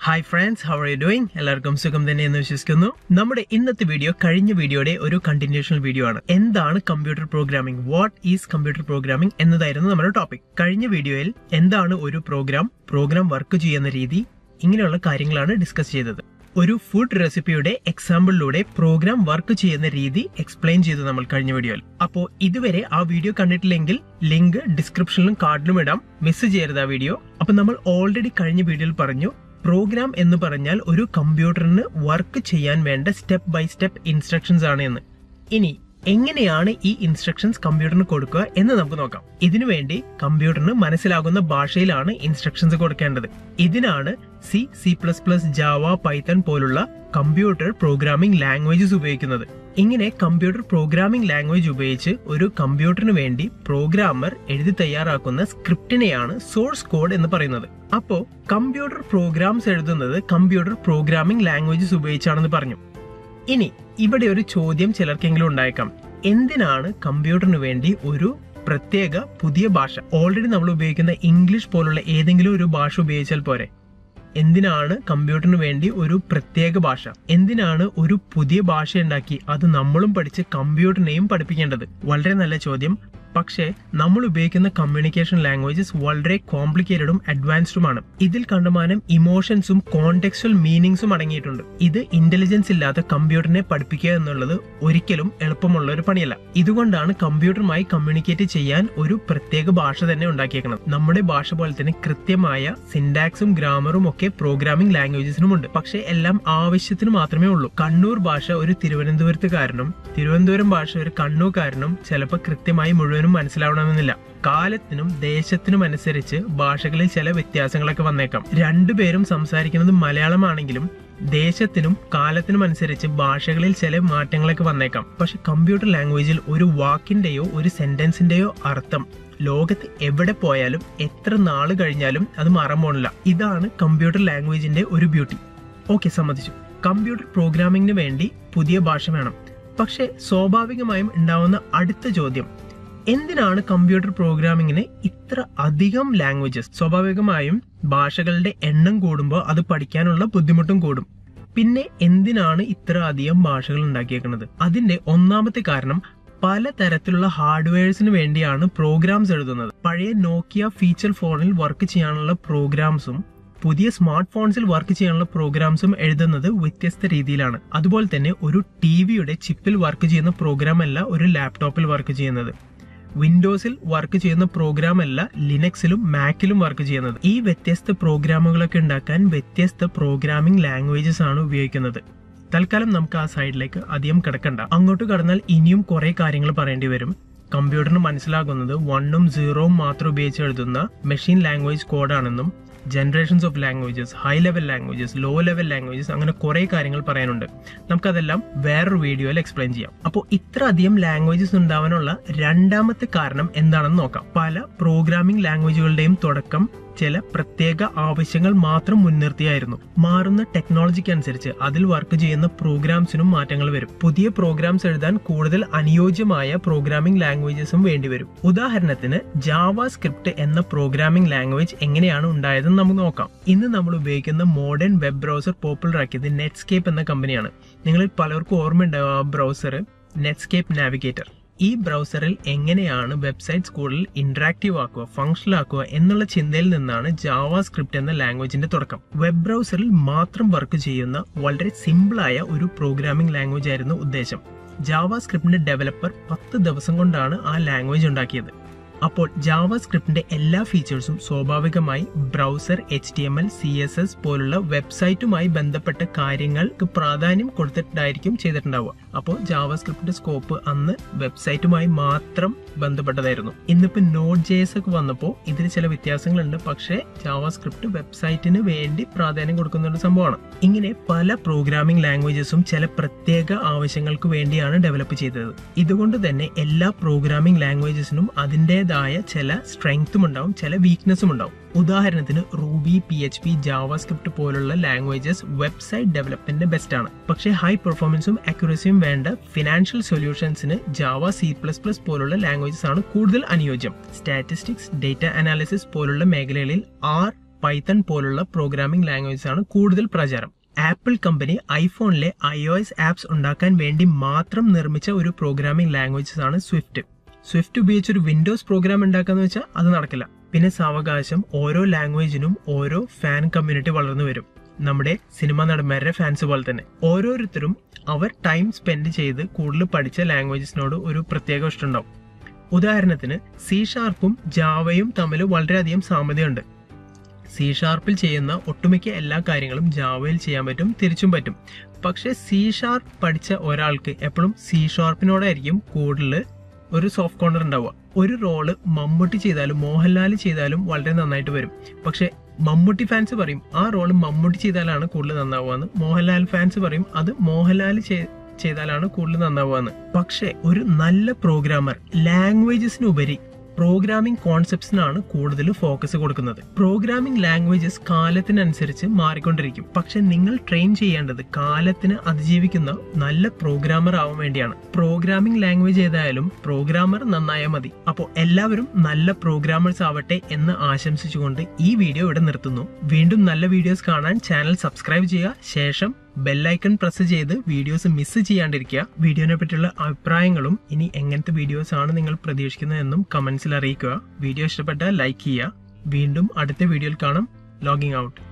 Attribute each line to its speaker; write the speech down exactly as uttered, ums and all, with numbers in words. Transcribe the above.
Speaker 1: Hi friends, how are you doing? എല്ലാവർക്കും സുഖം തന്നെയെന്ന് വിശ്വസിക്കുന്നു. നമ്മുടെ ഇന്നത്തെ വീഡിയോ കഴിഞ്ഞ വീഡിയോയുടെ ഒരു കണ്ടിന്യൂഷൻ വീഡിയോ ആണ്. എന്താണ് computer programming? What is computer programming എന്നതായിരുന്നു നമ്മുടെ ടോപ്പിക്. കഴിഞ്ഞ വീഡിയോയിൽ എന്താണ് ഒരു പ്രോഗ്രാം, പ്രോഗ്രാം വർക്ക് ചെയ്യുന്ന രീതി, ഇങ്ങനെയുള്ള കാര്യങ്ങളാണ് ഡിസ്കസ് ചെയ്തത്. ഒരു ഫുഡ് റെസിപ്പിയുടെ എക്സാമ്പിളിലൂടെ പ്രോഗ്രാം വർക്ക് ചെയ്യുന്ന രീതി എക്സ്പ്ലെയിൻ ചെയ്തു നമ്മൾ കഴിഞ്ഞ വീഡിയോയിൽ. അപ്പോൾ ഇതുവരെ ആ വീഡിയോ കണ്ടിട്ടില്ലെങ്കിൽ ലിങ്ക് ഡിസ്ക്രിപ്ഷനിലും കാർഡിലും ഇടാം, മിസ് ചെയ്യരുത് ആ വീഡിയോ. അപ്പൊ നമ്മൾ ഓൾറെഡി കഴിഞ്ഞ വീഡിയോയിൽ പറഞ്ഞു, പ്രോഗ്രാം എന്ന് പറഞ്ഞാൽ ഒരു കമ്പ്യൂട്ടറിന് വർക്ക് ചെയ്യാൻ വേണ്ട സ്റ്റെപ്പ് ബൈ സ്റ്റെപ്പ് ഇൻസ്ട്രക്ഷൻസ് ആണ് എന്ന്. ഇനി എങ്ങനെയാണ് ഈ ഇൻസ്ട്രക്ഷൻസ് കമ്പ്യൂട്ടറിന് കൊടുക്കുക എന്ന് നമുക്ക് നോക്കാം. ഇതിനുവേണ്ടി കമ്പ്യൂട്ടറിന് മനസ്സിലാകുന്ന ഭാഷയിലാണ് ഇൻസ്ട്രക്ഷൻസ് കൊടുക്കേണ്ടത്. ഇതിനാണ് C, C plus plus, Java, Python പോലുള്ള കമ്പ്യൂട്ടർ പ്രോഗ്രാമിംഗ് ലാംഗ്വേജസ് ഉപയോഗിക്കുന്നത്. ഇങ്ങനെ കമ്പ്യൂട്ടർ പ്രോഗ്രാമിംഗ് ലാംഗ്വേജ് ഉപയോഗിച്ച് ഒരു കമ്പ്യൂട്ടറിന് വേണ്ടി പ്രോഗ്രാമർ എഴുതി തയ്യാറാക്കുന്ന സ്ക്രിപ്റ്റിനെയാണ് സോഴ്സ് കോഡ് എന്ന് പറയുന്നത്. അപ്പോ കമ്പ്യൂട്ടർ പ്രോഗ്രാംസ് എഴുതുന്നത് കമ്പ്യൂട്ടർ പ്രോഗ്രാമിംഗ് ലാംഗ്വേജസ് ഉപയോഗിച്ചാണെന്ന് പറഞ്ഞു. ഇനി ഇവിടെ ഒരു ചോദ്യം ചിലർക്കെങ്കിലും ഉണ്ടായേക്കാം, എന്തിനാണ് കമ്പ്യൂട്ടറിന് വേണ്ടി ഒരു പ്രത്യേക പുതിയ ഭാഷ? ഓൾറെഡി നമ്മൾ ഉപയോഗിക്കുന്ന ഇംഗ്ലീഷ് പോലുള്ള ഏതെങ്കിലും ഒരു ഭാഷ ഉപയോഗിച്ചാൽ പോരെ? എന്തിനാണ് കമ്പ്യൂട്ടറിന് വേണ്ടി ഒരു പ്രത്യേക ഭാഷ? എന്തിനാണ് ഒരു പുതിയ ഭാഷ ഉണ്ടാക്കി അത് നമ്മളും പഠിച്ച് കമ്പ്യൂട്ടറിനെയും പഠിപ്പിക്കേണ്ടത്? വളരെ നല്ല ചോദ്യം. പക്ഷേ നമ്മൾ ഉപയോഗിക്കുന്ന കമ്മ്യൂണിക്കേഷൻ ലാംഗ്വേജസ് വളരെ കോംപ്ലിക്കേറ്റഡും അഡ്വാൻസ്ഡുമാണ്. ഇതിൽ കണ്ടമാനം ഇമോഷൻസും കോണ്ടെക്സ്ച്വൽ മീനിങ്സും അടങ്ങിയിട്ടുണ്ട്. ഇത് ഇന്റലിജൻസ് ഇല്ലാത്ത കമ്പ്യൂട്ടറിനെ പഠിപ്പിക്കുക എന്നുള്ളത് ഒരിക്കലും എളുപ്പമുള്ള ഒരു പണിയല്ല. ഇതുകൊണ്ടാണ് കമ്പ്യൂട്ടറുമായി കമ്മ്യൂണിക്കേറ്റ് ചെയ്യാൻ ഒരു പ്രത്യേക ഭാഷ തന്നെ ഉണ്ടാക്കിയേക്കുന്നത്. നമ്മുടെ ഭാഷ പോലെ തന്നെ കൃത്യമായ സിന്റാക്സും ഗ്രാമറും ഒക്കെ പ്രോഗ്രാമിംഗ് ലാംഗ്വേജസിനുമുണ്ട്. പക്ഷേ എല്ലാം ആവശ്യത്തിന് മാത്രമേ ഉള്ളൂ. കണ്ണൂർ ഭാഷ ഒരു തിരുവനന്തപുരത്തുകാരനും തിരുവനന്തപുരം ഭാഷ ഒരു കണ്ണൂർക്കാരനും ചിലപ്പോൾ കൃത്യമായി മുഴുവൻ മനസ്സിലാവണമെന്നില്ല. കാലത്തിനും ദേശത്തിനും അനുസരിച്ച് ഭാഷകളിൽ ചില വ്യത്യാസങ്ങളൊക്കെ വന്നേക്കാം. രണ്ടുപേരും സംസാരിക്കുന്നത് മലയാളമാണെങ്കിലും ദേശത്തിനും കാലത്തിനും അനുസരിച്ച് ഭാഷകളിൽ ചില മാറ്റങ്ങളൊക്കെ വന്നേക്കാം. പക്ഷെ കമ്പ്യൂട്ടർ ലാംഗ്വേജിൽ ഒരു വാക്കിന്റെയോ ഒരു സെന്റൻസിന്റെയോ അർത്ഥം ലോകത്ത് എവിടെ പോയാലും എത്ര നാള് കഴിഞ്ഞാലും അത് മാറാൻ പോണില്ല. ഇതാണ് കമ്പ്യൂട്ടർ ലാംഗ്വേജിന്റെ ഒരു ബ്യൂട്ടി. ഓക്കെ, സമ്മതിച്ചു. കമ്പ്യൂട്ടർ പ്രോഗ്രാമിംഗിന് വേണ്ടി പുതിയ ഭാഷ വേണം. പക്ഷെ സ്വാഭാവികമായും ഉണ്ടാവുന്ന അടുത്ത ചോദ്യം, എന്തിനാണ് കമ്പ്യൂട്ടർ പ്രോഗ്രാമിങ്ങിന് ഇത്ര അധികം ലാംഗ്വേജസ്? സ്വാഭാവികമായും ഭാഷകളുടെ എണ്ണം കൂടുമ്പോൾ അത് പഠിക്കാനുള്ള ബുദ്ധിമുട്ടും കൂടും. പിന്നെ എന്തിനാണ് ഇത്ര അധികം ഭാഷകൾ ഉണ്ടാക്കിയേക്കുന്നത്? അതിന്റെ ഒന്നാമത്തെ കാരണം, പല തരത്തിലുള്ള ഹാർഡ്വെയർസിന് വേണ്ടിയാണ് പ്രോഗ്രാംസ് എഴുതുന്നത്. പഴയ നോക്കിയ ഫീച്ചർ ഫോണിൽ വർക്ക് ചെയ്യാനുള്ള പ്രോഗ്രാംസും പുതിയ സ്മാർട്ട് ഫോൺസിൽ വർക്ക് ചെയ്യാനുള്ള പ്രോഗ്രാംസും എഴുതുന്നത് വ്യത്യസ്ത രീതിയിലാണ്. അതുപോലെ തന്നെ ഒരു ടി വിയുടെ ചിപ്പിൽ വർക്ക് ചെയ്യുന്ന പ്രോഗ്രാം അല്ല ഒരു ലാപ്ടോപ്പിൽ വർക്ക് ചെയ്യുന്നത്. വിൻഡോസിൽ വർക്ക് ചെയ്യുന്ന പ്രോഗ്രാം അല്ല ലിനക്സിലും മാക്കിലും വർക്ക് ചെയ്യുന്നത്. ഈ വ്യത്യസ്ത പ്രോഗ്രാമുകളൊക്കെ ഉണ്ടാക്കാൻ വ്യത്യസ്ത പ്രോഗ്രാമിംഗ് ലാംഗ്വേജസ് ആണ് ഉപയോഗിക്കുന്നത്. തൽക്കാലം നമുക്ക് ആ സൈഡിലേക്ക് അധികം കിടക്കണ്ട. അങ്ങോട്ട് കടന്നാൽ ഇനിയും കുറെ കാര്യങ്ങൾ പറയേണ്ടി വരും. കമ്പ്യൂട്ടറിന് മനസ്സിലാകുന്നത് വണ്ണും സീറോവും മാത്രം ഉപയോഗിച്ച് എഴുതുന്ന മെഷീൻ ലാംഗ്വേജ് കോഡാണെന്നും generations of languages, high level languages, low level languages, അങ്ങനെ കുറെ കാര്യങ്ങൾ പറയാനുണ്ട്. നമുക്കതെല്ലാം വേറൊരു വീഡിയോയിൽ എക്സ്പ്ലെയിൻ ചെയ്യാം. അപ്പോൾ ഇത്ര അധികം ലാംഗ്വേജസ് ഉണ്ടാവാനുള്ള രണ്ടാമത്തെ കാരണം എന്താണെന്ന് നോക്കാം. പല പ്രോഗ്രാമിംഗ് ലാംഗ്വേജുകളുടെയും തുടക്കം ചില പ്രത്യേക ആവശ്യങ്ങൾ മാത്രം മുൻനിർത്തിയായിരുന്നു. മാറുന്ന ടെക്നോളജിക്ക് അനുസരിച്ച് അതിൽ വർക്ക് ചെയ്യുന്ന പ്രോഗ്രാംസിനും മാറ്റങ്ങൾ വരും. പുതിയ പ്രോഗ്രാംസ് എഴുതാൻ കൂടുതൽ അനുയോജ്യമായ പ്രോഗ്രാമിംഗ് ലാംഗ്വേജസും വേണ്ടിവരും. ഉദാഹരണത്തിന് ജാവ സ്ക്രിപ്റ്റ് എന്ന പ്രോഗ്രാമിംഗ് ലാംഗ്വേജ് എങ്ങനെയാണ് ഉണ്ടായതെന്ന് നമുക്ക് നോക്കാം. ഇന്ന് നമ്മൾ ഉപയോഗിക്കുന്ന മോഡേൺ വെബ് ബ്രൗസർ പോപ്പുലർ ആക്കിയത് നെറ്റ്സ്കേപ്പ് എന്ന കമ്പനിയാണ്. നിങ്ങളിൽ പലർക്കും ഓർമ്മയുണ്ടാവും ആ ബ്രൗസർ, നെറ്റ്സ്കേപ്പ് നാവിഗേറ്റർ. ഈ ബ്രൗസറിൽ എങ്ങനെയാണ് വെബ്സൈറ്റ്സ് കൂടുതൽ ഇന്ററാക്റ്റീവ് ആക്കുക, ഫങ്ഷണൽ ആക്കുക എന്നുള്ള ചിന്തയിൽ നിന്നാണ് ജാവ സ്ക്രിപ്റ്റ് എന്ന ലാംഗ്വേജിന്റെ തുടക്കം. വെബ് ബ്രൗസറിൽ മാത്രം വർക്ക് ചെയ്യുന്ന വളരെ സിമ്പിളായ ഒരു പ്രോഗ്രാമിംഗ് ലാംഗ്വേജ് ആയിരുന്നു ഉദ്ദേശം. ജാവ സ്ക്രിപ്റ്റിന്റെ ഡെവലപ്പർ പത്ത് ദിവസം കൊണ്ടാണ് ആ ലാംഗ്വേജ് ഉണ്ടാക്കിയത്. അപ്പോൾ ജാവ സ്ക്രിപ്റ്റിന്റെ എല്ലാ ഫീച്ചേഴ്സും സ്വാഭാവികമായി browser, H T M L, C S S പോലുള്ള വെബ്സൈറ്റുമായി ബന്ധപ്പെട്ട കാര്യങ്ങൾക്ക് പ്രാധാന്യം കൊടുത്തിട്ടായിരിക്കും ചെയ്തിട്ടുണ്ടാവുക. അപ്പോൾ ജാവ സ്ക്രിപ്റ്റിന്റെ സ്കോപ്പ് അന്ന് വെബ്സൈറ്റുമായി മാത്രം ബന്ധപ്പെട്ടതായിരുന്നു. ഇന്നിപ്പോ നോഡ് ജെ എസ് ഒക്കെ വന്നപ്പോൾ ഇതിൽ ചില വ്യത്യാസങ്ങളുണ്ട്. പക്ഷേ ജാവ സ്ക്രിപ്റ്റ് വെബ്സൈറ്റിന് വേണ്ടി പ്രാധാന്യം കൊടുക്കുന്ന ഒരു സംഭവമാണ്. ഇങ്ങനെ പല പ്രോഗ്രാമിംഗ് ലാംഗ്വേജസും ചില പ്രത്യേക ആവശ്യങ്ങൾക്ക് വേണ്ടിയാണ് ഡെവലപ്പ് ചെയ്തത്. ഇതുകൊണ്ട് തന്നെ എല്ലാ പ്രോഗ്രാമിംഗ് ലാംഗ്വേജസിനും അതിൻ്റെതായ ചില സ്ട്രെങ്ത്തും ഉണ്ടാവും, ചില വീക്ക്നെസ്സും ഉണ്ടാവും. ഉദാഹരണത്തിന് Ruby, P H P, JavaScript പോലുള്ള ലാംഗ്വേജസ് വെബ്സൈറ്റ് ഡെവലപ്മെന്റിന് ബെസ്റ്റ് ആണ്. പക്ഷേ ഹൈ പെർഫോമൻസും അക്യുറസിയും വേണ്ട ഫിനാൻഷ്യൽ സൊല്യൂഷൻസിന് ജാവ, സി പ്ലസ് പ്ലസ് പോലുള്ള ലാംഗ്വേജസ് ആണ് കൂടുതൽ അനുയോജ്യം. സ്റ്റാറ്റിസ്റ്റിക്സ്, ഡേറ്റ അനാലിസിസ് പോലുള്ള മേഖലകളിൽ ആർ പൈത്തൺ പോലുള്ള പ്രോഗ്രാമിംഗ് ലാംഗ്വേജസ് ആണ് കൂടുതൽ പ്രചാരം. ആപ്പിൾ കമ്പനി ഐഫോണിലെ ഐ ഒ എസ് ആപ്സ് ഉണ്ടാക്കാൻ വേണ്ടി മാത്രം നിർമ്മിച്ച ഒരു പ്രോഗ്രാമിംഗ് ലാംഗ്വേജസ് ആണ് സ്വിഫ്റ്റ്. സ്വിഫ്റ്റ് ഉപയോഗിച്ച് ഒരു വിൻഡോസ് പ്രോഗ്രാം ഉണ്ടാക്കാന്ന് വെച്ചാൽ അത് നടക്കില്ല. പിന്നെ സാവകാശം ഓരോ ലാംഗ്വേജിനും ഓരോ ഫാൻ കമ്മ്യൂണിറ്റി വളർന്നു വരും. നമ്മുടെ സിനിമ നടന്മാരുടെ ഫാൻസ് പോലെ തന്നെ ഓരോരുത്തരും അവർ ടൈം സ്പെൻഡ് ചെയ്ത് കൂടുതൽ പഠിച്ച ലാംഗ്വേജസിനോട് ഒരു പ്രത്യേക ഇഷ്ടമുണ്ടാവും. ഉദാഹരണത്തിന് സി ഷാർപ്പും ജാവയും തമ്മിൽ വളരെയധികം സാമ്യതയുണ്ട്. സി ഷാർപ്പിൽ ചെയ്യുന്ന ഒട്ടുമിക്ക എല്ലാ കാര്യങ്ങളും ജാവയിൽ ചെയ്യാൻ പറ്റും, തിരിച്ചും പറ്റും. പക്ഷെ സി ഷാർപ്പ് പഠിച്ച ഒരാൾക്ക് എപ്പോഴും സി ഷാർപ്പിനോടായിരിക്കും കൂടുതൽ ഒരു സോഫ്റ്റ് കോർണർ ഉണ്ടാവുക. ഒരു റോള് മമ്മൂട്ടി ചെയ്താലും മോഹൻലാൽ ചെയ്താലും വളരെ നന്നായിട്ട് വരും. പക്ഷെ മമ്മൂട്ടി ഫാൻസ് പറയും ആ റോള് മമ്മൂട്ടി ചെയ്താലാണ് കൂടുതൽ നന്നാവുകയെന്ന്. മോഹൻലാൽ ഫാൻസ് പറയും അത് മോഹൻലാൽ ചെയ്താലാണ് കൂടുതൽ നന്നാവുകയെന്ന്. പക്ഷെ ഒരു നല്ല പ്രോഗ്രാമർ ലാംഗ്വേജസിനുപരി പ്രോഗ്രാമിംഗ് കോൺസെപ്റ്റ്സിനാണ് കൂടുതൽ ഫോക്കസ് കൊടുക്കുന്നത്. പ്രോഗ്രാമിംഗ് ലാംഗ്വേജസ് കാലത്തിനനുസരിച്ച് മാറിക്കൊണ്ടിരിക്കും. പക്ഷെ നിങ്ങൾ ട്രെയിൻ ചെയ്യേണ്ടത് കാലത്തിന് അതിജീവിക്കുന്ന നല്ല പ്രോഗ്രാമർ ആവാൻ വേണ്ടിയാണ്. പ്രോഗ്രാമിംഗ് ലാംഗ്വേജ് ഏതായാലും പ്രോഗ്രാമർ നന്നായാൽ മതി. അപ്പോൾ എല്ലാവരും നല്ല പ്രോഗ്രാമേഴ്സ് ആവട്ടെ എന്ന് ആശംസിച്ചുകൊണ്ട് ഈ വീഡിയോ ഇവിടെ നിർത്തുന്നു. വീണ്ടും നല്ല വീഡിയോസ് കാണാൻ ചാനൽ സബ്സ്ക്രൈബ് ചെയ്യുക. ശേഷം ബെല്ലൈക്കൺ പ്രസ് ചെയ്ത് വീഡിയോസ് മിസ് ചെയ്യാണ്ടിരിക്കുക. വീഡിയോനെ പറ്റിയുള്ള അഭിപ്രായങ്ങളും ഇനി എങ്ങനത്തെ വീഡിയോസ് ആണ് നിങ്ങൾ പ്രതീക്ഷിക്കുന്നതെന്നും കമന്റ്സിൽ അറിയിക്കുക. വീഡിയോ ഇഷ്ടപ്പെട്ടാൽ ലൈക്ക് ചെയ്യുക. വീണ്ടും അടുത്ത വീഡിയോയിൽ കാണാം. Logging out.